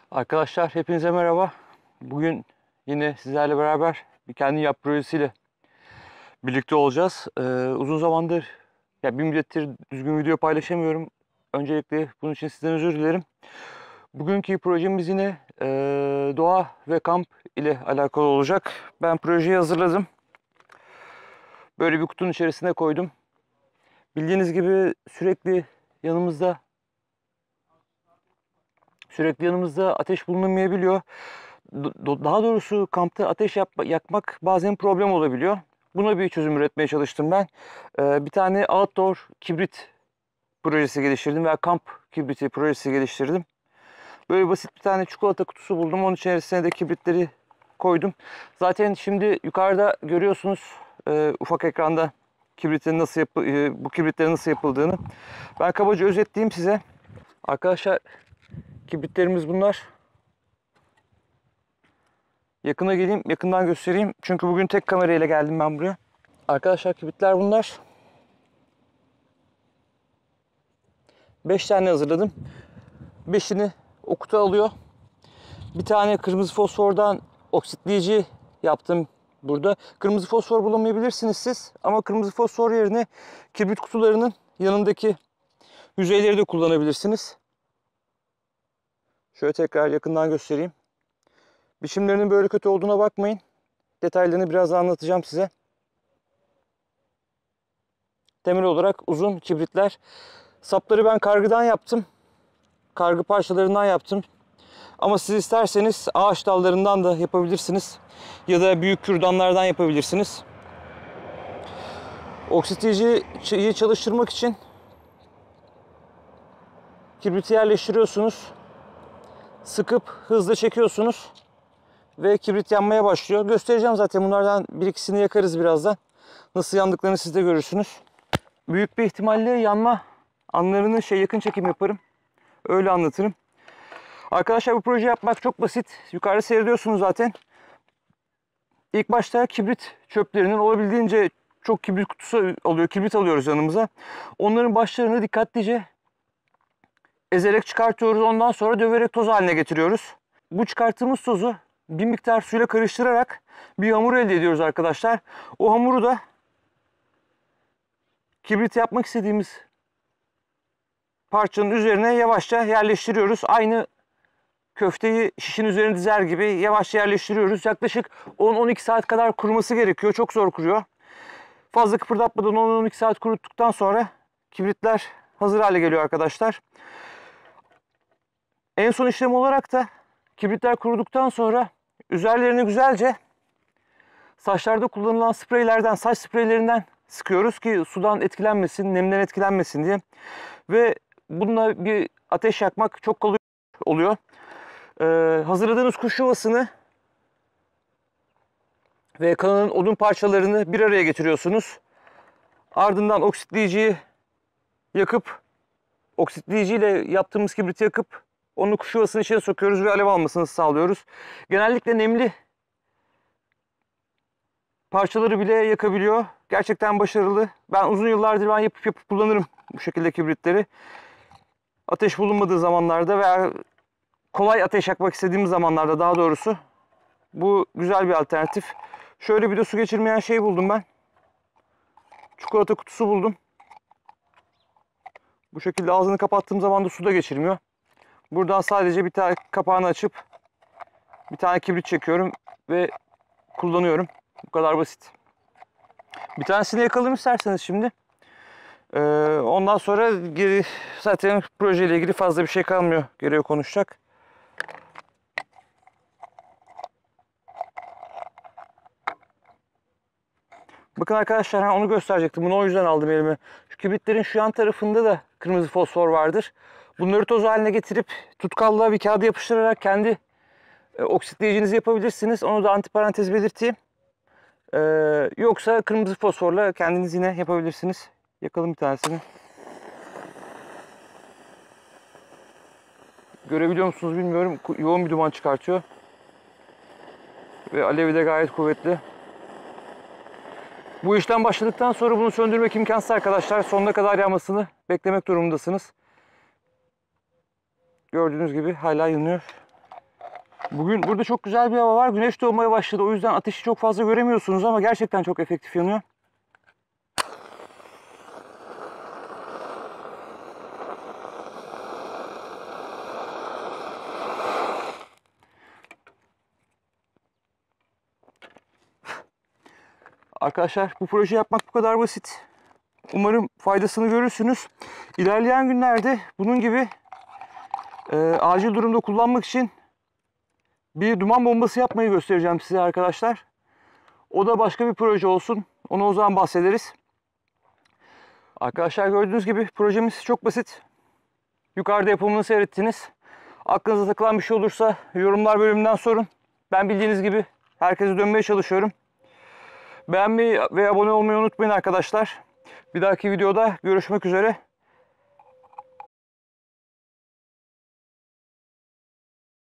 Arkadaşlar hepinize merhaba. Bugün yine sizlerle beraber bir kendi yap projesiyle birlikte olacağız. Uzun zamandır bir müddettir düzgün video paylaşamıyorum. Öncelikle bunun için sizden özür dilerim. Bugünkü projemiz yine doğa ve kamp ile alakalı olacak. Ben projeyi hazırladım. Böyle bir kutunun içerisine koydum. Bildiğiniz gibi sürekli yanımızda ateş bulunamayabiliyor. Daha doğrusu kampta ateş yakmak bazen problem olabiliyor. Buna bir çözüm üretmeye çalıştım ben. Bir tane outdoor kibrit projesi geliştirdim veya kamp kibriti projesi geliştirdim. Böyle basit bir tane çikolata kutusu buldum. Onun içerisine de kibritleri koydum. Zaten şimdi yukarıda görüyorsunuz ufak ekranda bu kibritlerin nasıl yapıldığını. Ben kabaca özetleyeyim size. Arkadaşlar kibritlerimiz bunlar. Yakına geleyim, yakından göstereyim. Çünkü bugün tek kamerayla geldim ben buraya. Arkadaşlar kibritler bunlar. 5 tane hazırladım. 5'ini o kutu alıyor. Bir tane kırmızı fosfordan oksitleyici yaptım burada. Kırmızı fosfor bulamayabilirsiniz siz. Ama kırmızı fosfor yerine kibrit kutularının yanındaki yüzeyleri de kullanabilirsiniz. Şöyle tekrar yakından göstereyim. Biçimlerinin böyle kötü olduğuna bakmayın. Detaylarını biraz daha anlatacağım size. Temel olarak uzun kibritler. Sapları ben kargıdan yaptım. Kargı parçalarından yaptım. Ama siz isterseniz ağaç dallarından da yapabilirsiniz. Ya da büyük kürdanlardan yapabilirsiniz. Oksitleyici çalıştırmak için kibriti yerleştiriyorsunuz. Sıkıp hızlı çekiyorsunuz. Ve kibrit yanmaya başlıyor. Göstereceğim zaten, bunlardan bir ikisini yakarız birazdan. Nasıl yandıklarını siz de görürsünüz. Büyük bir ihtimalle yanma anlarını yakın çekim yaparım. Öyle anlatırım. Arkadaşlar bu proje yapmak çok basit. Yukarıda seyrediyorsunuz zaten. İlk başta kibrit çöplerinin olabildiğince çok kibrit kutusu oluyor. Kibrit alıyoruz yanımıza. Onların başlarını dikkatlice ezerek çıkartıyoruz. Ondan sonra döverek toz haline getiriyoruz. Bu çıkarttığımız tozu bir miktar suyla karıştırarak bir hamur elde ediyoruz arkadaşlar. O hamuru da kibrit yapmak istediğimiz parçanın üzerine yavaşça yerleştiriyoruz. Aynı köfteyi şişin üzerine dizer gibi yavaşça yerleştiriyoruz. Yaklaşık 10-12 saat kadar kuruması gerekiyor. Çok zor kuruyor. Fazla kıpırdatmadan 10-12 saat kuruttuktan sonra kibritler hazır hale geliyor arkadaşlar. En son işlem olarak da kibritler kuruduktan sonra üzerlerini güzelce saçlarda kullanılan spreylerden, saç spreylerinden sıkıyoruz ki sudan etkilenmesin, nemden etkilenmesin diye. Ve bununla bir ateş yakmak çok kolay oluyor. Hazırladığınız kuş yuvasını ve kalan odun parçalarını bir araya getiriyorsunuz. Ardından oksitleyiciyi yakıp, oksitleyiciyle yaptığımız kibriti yakıp onu kuş yuvasının içine sokuyoruz ve alev almasını sağlıyoruz. Genellikle nemli parçaları bile yakabiliyor. Gerçekten başarılı. Ben uzun yıllardır yapıp kullanırım bu şekilde kibritleri. Ateş bulunmadığı zamanlarda veya kolay ateş yakmak istediğimiz zamanlarda daha doğrusu bu güzel bir alternatif. Şöyle bir de su geçirmeyen şey buldum ben. Çikolata kutusu buldum. Bu şekilde ağzını kapattığım zaman da su da geçirmiyor. Buradan sadece bir tane kapağını açıp bir tane kibrit çekiyorum ve kullanıyorum. Bu kadar basit. Bir tanesini yakalım isterseniz şimdi. Ondan sonra zaten projeyle ilgili fazla bir şey kalmıyor. Geriye konuşacak. Bakın arkadaşlar, onu gösterecektim. Bunu o yüzden aldım elime. Şu kibritlerin şu yan tarafında da kırmızı fosfor vardır. Bunları toz haline getirip tutkalla bir kağıda yapıştırarak kendi oksitleyicinizi yapabilirsiniz. Onu da antiparantez belirteyim. Yoksa kırmızı fosforla kendiniz yine yapabilirsiniz. Yakalım bir tanesini. Görebiliyor musunuz bilmiyorum. Yoğun bir duman çıkartıyor. Ve alevi de gayet kuvvetli. Bu işlem başladıktan sonra bunu söndürmek imkansız arkadaşlar. Sonuna kadar yanmasını beklemek durumundasınız. Gördüğünüz gibi hala yanıyor. Bugün burada çok güzel bir hava var. Güneş doğmaya başladı. O yüzden ateşi çok fazla göremiyorsunuz ama gerçekten çok efektif yanıyor. Arkadaşlar bu proje yapmak bu kadar basit. Umarım faydasını görürsünüz. İlerleyen günlerde bunun gibi acil durumda kullanmak için bir duman bombası yapmayı göstereceğim size arkadaşlar. O da başka bir proje olsun. Onu o zaman bahsederiz. Arkadaşlar gördüğünüz gibi projemiz çok basit. Yukarıda yapımını seyrettiniz. Aklınıza takılan bir şey olursa yorumlar bölümünden sorun. Ben bildiğiniz gibi herkese dönmeye çalışıyorum. Beğenmeyi ve abone olmayı unutmayın arkadaşlar. Bir dahaki videoda görüşmek üzere.